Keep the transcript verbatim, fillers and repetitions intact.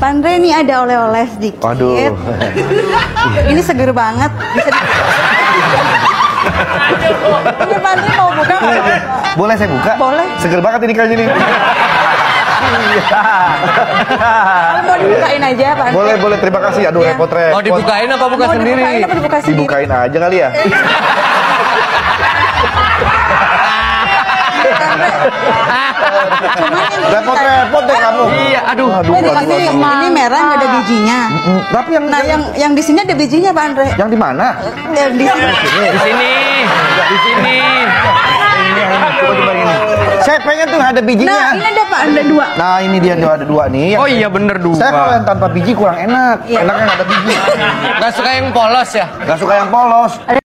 Pak Andre, ini ada oleh-oleh sedikit. Waduh. Ini seger banget. Bisa di... Ini Pak Andre mau buka nggak? Boleh saya buka? Boleh. Seger banget ini kayaknya nih. Kalau mau dibukain aja Pak Andre. Boleh, boleh. Terima kasih. Aduh, Ya. repot-repot. Mau dibukain apa buka Mau sendiri? dibukain apa dibuka sendiri? Dibukain aja kali ya. Cuman yang Repot-repot deh kamu. Iya, aduh. Aduh, ini, aduh, ini, aduh. ini merah nggak ada bijinya. Mm, Tapi yang Nah, yang yang di sini ada bijinya Pak Andre. yang di mana? Yang di sini. Di sini, di sini. Coba coba ini. Saya pengen tuh ada Nah, bijinya. ini ada Pak, ada dua. Nah, ini dia tuh ada dua nih. Oh iya bener dua. Saya kalau yang tanpa biji kurang enak. Iya. Enaknya nggak ada biji. Gak suka yang polos ya? Gak suka yang polos.